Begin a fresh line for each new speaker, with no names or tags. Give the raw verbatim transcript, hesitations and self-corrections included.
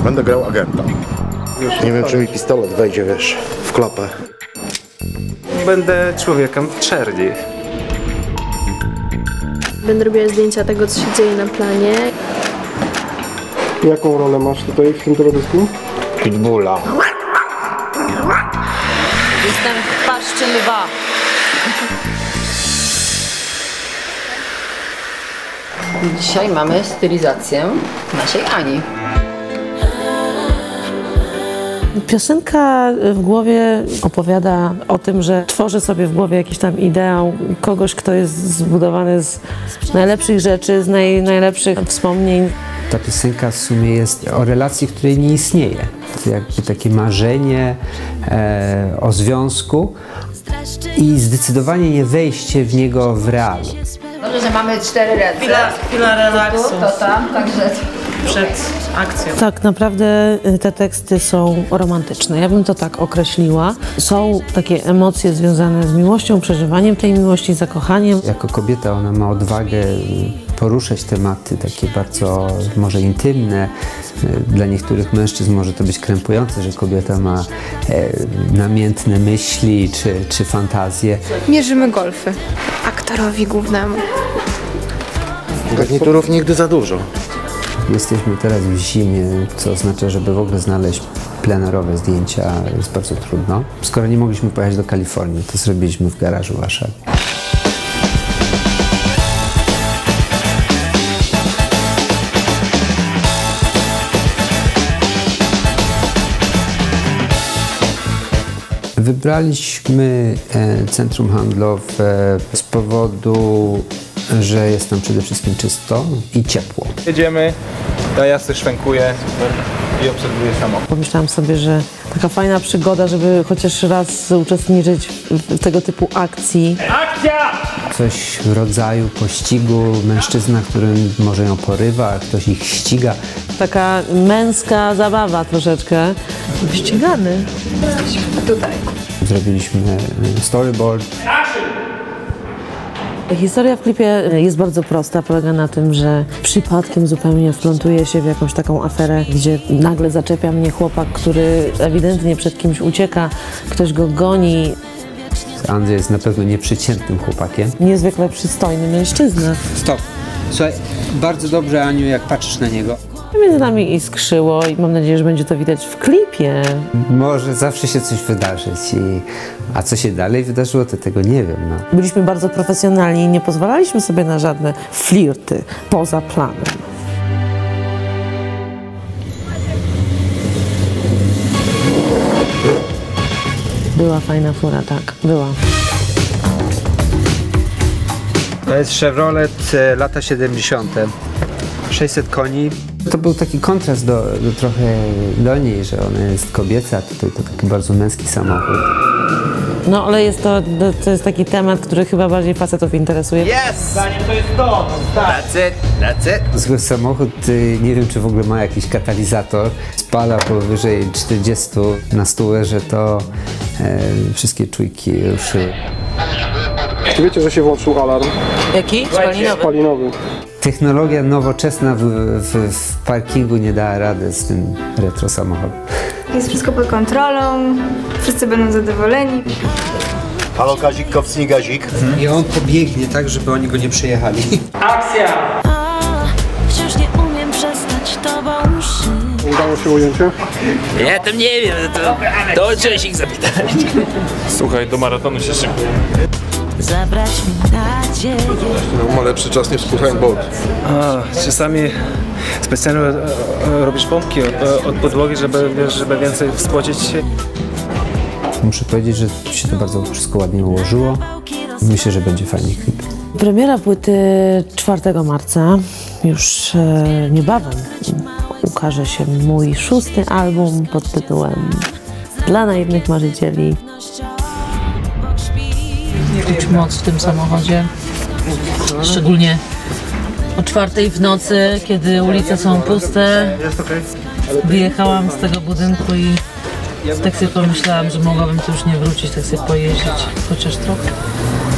Będę grał agenta. Nie wiem, czy mi pistolet wejdzie, wiesz, w klapę.
Będę człowiekiem w czerni.
Będę robiła zdjęcia tego, co się dzieje na planie.
Jaką rolę masz tutaj w tym teledysku?
Pitbulla.
Jestem w paszczy lwa. Dzisiaj mamy stylizację naszej Ani.
Piosenka w głowie opowiada o tym, że tworzy sobie w głowie jakiś tam ideał kogoś, kto jest zbudowany z najlepszych rzeczy, z naj, najlepszych wspomnień.
Ta piosenka w sumie jest o relacji, której nie istnieje. To jakby takie marzenie e, o związku i zdecydowanie nie wejście w niego w realu.
Dobrze, że mamy cztery ręce.
Chwila, chwila relaksu.
To tam, także...
Przed akcją. Tak naprawdę te teksty są romantyczne. Ja bym to tak określiła. Są takie emocje związane z miłością, przeżywaniem tej miłości, zakochaniem.
Jako kobieta ona ma odwagę poruszać tematy takie bardzo może intymne. Dla niektórych mężczyzn może to być krępujące, że kobieta ma e, namiętne myśli czy, czy fantazje.
Mierzymy golfy aktorowi głównemu.
Garniturów nigdy za dużo.
Jesteśmy teraz w zimie, co oznacza, żeby w ogóle znaleźć plenerowe zdjęcia jest bardzo trudno. Skoro nie mogliśmy pojechać do Kalifornii, to zrobiliśmy w garażu w Warszawie. Wybraliśmy centrum handlowe z powodu, że jest tam przede wszystkim czysto i ciepło.
Jedziemy, ja sobie szwękuję i obserwuję samochód.
Pomyślałam sobie, że taka fajna przygoda, żeby chociaż raz uczestniczyć w tego typu akcji.
Akcja!
Coś w rodzaju pościgu, mężczyzna, który może ją porywa, a ktoś ich ściga.
Taka męska zabawa troszeczkę. Ścigany.
Tutaj.
Zrobiliśmy storyboard.
Historia w klipie jest bardzo prosta, polega na tym, że przypadkiem zupełnie wplątuję się w jakąś taką aferę, gdzie nagle zaczepia mnie chłopak, który ewidentnie przed kimś ucieka, ktoś go goni.
Andrzej jest na pewno nieprzeciętnym chłopakiem.
Niezwykle przystojny mężczyzna.
Stop. Słuchaj, bardzo dobrze, Aniu, jak patrzysz na niego.
Między nami iskrzyło i mam nadzieję, że będzie to widać w klipie.
Może zawsze się coś wydarzyć, i... a co się dalej wydarzyło, to tego nie wiem. No.
Byliśmy bardzo profesjonalni i nie pozwalaliśmy sobie na żadne flirty poza planem. Była fajna fura, tak, była.
To jest Chevrolet lata siedemdziesiąte. sześćset koni. To był taki kontrast do, do trochę do niej, że ona jest kobieca, tutaj to taki bardzo męski samochód.
No ale jest to, to jest taki temat, który chyba bardziej facetów interesuje.
Yes! Zanim to jest to! That's it, that's it!
Zły samochód, nie wiem czy w ogóle ma jakiś katalizator. Spala powyżej czterdziestu na stówę, że to e, wszystkie czujki ruszyły.
Czy wiecie, że się włączył alarm?
Jaki? Spalinowy.
Spalinowy.
Technologia nowoczesna w, w, w parkingu nie dała rady z tym retro samochodem.
Jest wszystko pod kontrolą, wszyscy będą zadowoleni.
Halo Kazik, kopcnij gazik.
Mhm. I on pobiegnie tak, żeby oni go nie przejechali.
Akcja!
Wciąż nie umiem przestać tobą żyć.
Udało się ujęcie?
Ja tam nie wiem, to, to trzeba się ich zapytać.
Słuchaj, do maratonu się szybko.
Zabrać mi nadzieję.
No, ma lepszy czas niż Usain Bolt.
A, czasami specjalnie robisz pompki od, od podłogi, żeby, wiesz, żeby więcej wspocić się.
Muszę powiedzieć, że się to bardzo wszystko ładnie ułożyło. Myślę, że będzie fajny klip.
Premiera płyty czwartego marca, już e, niebawem ukaże się mój szósty album pod tytułem Dla naiwnych marzycieli. Czuć moc w tym samochodzie, szczególnie o czwartej w nocy, kiedy ulice są puste. Wyjechałam z tego budynku i tak sobie pomyślałam, że mogłabym tu już nie wrócić, tak sobie pojeździć chociaż trochę.